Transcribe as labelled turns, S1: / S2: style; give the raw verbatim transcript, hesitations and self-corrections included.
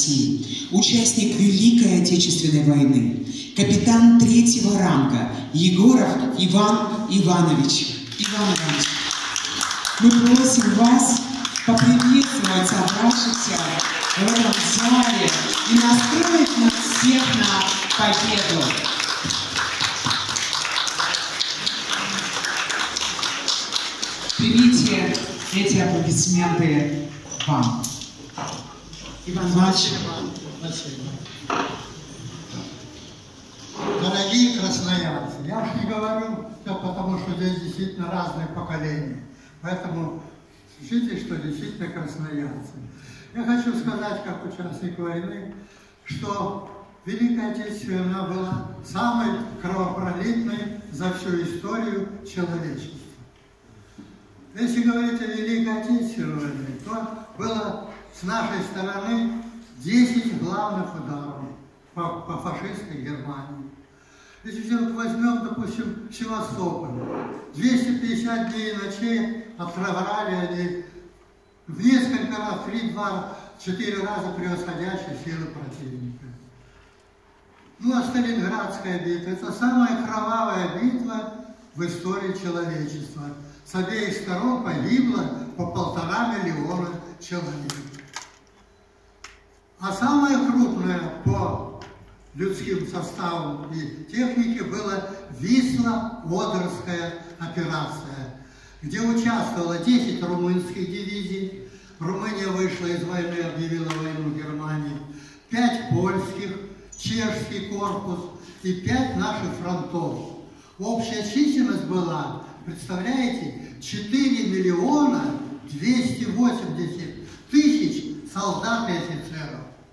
S1: России, участник Великой Отечественной войны, капитан третьего ранга Егоров Иван Иванович. Иван Иванович, мы просим вас поприветствовать собравшихся в этом зале и настроить нас всех на победу. Примите эти аплодисменты вам. Иван Иванович.
S2: Дорогие красноярцы, я уж не говорю, потому что здесь действительно разные поколения. Поэтому слушайте, что действительно красноярцы. Я хочу сказать, как участник войны, что Великая Отечественная война была самой кровопролитной за всю историю человечества. Если говорить о Великой Отечественной войне, то было с нашей стороны десять главных ударов по, по фашистской Германии. Если мы возьмем, допустим, Севастополь, двести пятьдесят дней и ночей отравляли они в несколько раз, три, два, четыре раза превосходящие силы противника. Ну а Сталинградская битва – это самая кровавая битва в истории человечества. С обеих сторон погибло по полтора миллиона человек. А самая крупная по людским составам и технике была Висло-Одерская операция, где участвовало десять румынских дивизий. Румыния вышла из войны, объявила войну Германии. пять польских, чешский корпус и пять наших фронтов. Общая численность была, представляете, четыре миллиона двести восемьдесят тысяч солдат и офицеров.